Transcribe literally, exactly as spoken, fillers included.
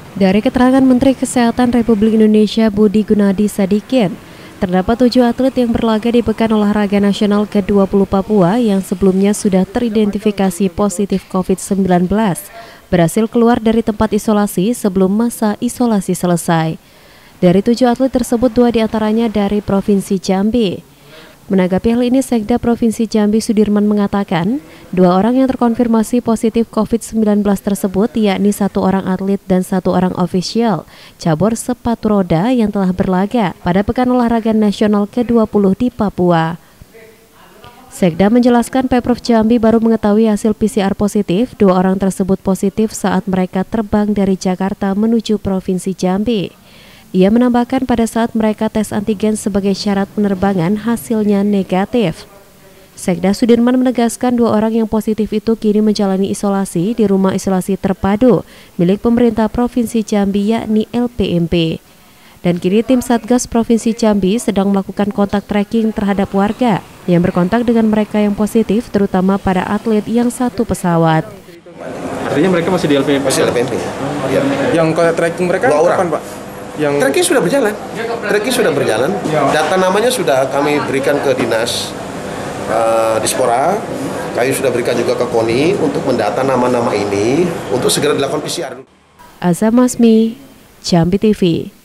Dari keterangan Menteri Kesehatan Republik Indonesia Budi Gunadi Sadikin, terdapat tujuh atlet yang berlaga di Pekan Olahraga Nasional ke dua puluh Papua yang sebelumnya sudah teridentifikasi positif covid sembilan belas, berhasil keluar dari tempat isolasi sebelum masa isolasi selesai. Dari tujuh atlet tersebut, dua diantaranya dari Provinsi Jambi. Menanggapi hal ini, Sekda Provinsi Jambi Sudirman mengatakan, dua orang yang terkonfirmasi positif covid sembilan belas tersebut, yakni satu orang atlet dan satu orang ofisial cabur sepatu roda yang telah berlaga pada Pekan Olahraga Nasional ke dua puluh di Papua. Sekda menjelaskan Pemprov Jambi baru mengetahui hasil P C R positif. Dua orang tersebut positif saat mereka terbang dari Jakarta menuju Provinsi Jambi. Ia menambahkan pada saat mereka tes antigen sebagai syarat penerbangan hasilnya negatif. Sekda Sudirman menegaskan dua orang yang positif itu kini menjalani isolasi di rumah isolasi terpadu milik pemerintah Provinsi Jambi yakni L P M P. Dan kini tim Satgas Provinsi Jambi sedang melakukan kontak tracking terhadap warga yang berkontak dengan mereka yang positif, terutama pada atlet yang satu pesawat. Artinya mereka masih di L P M P? Masih L P M P ya. Yang kontak tracking mereka kapan, Pak? Yang tracking sudah berjalan, tracking sudah berjalan. Data namanya sudah kami berikan ke dinas uh, Dispora, kami sudah berikan juga ke KONI untuk mendata nama-nama ini untuk segera dilakukan P C R. Azam Masmi, Jambi T V.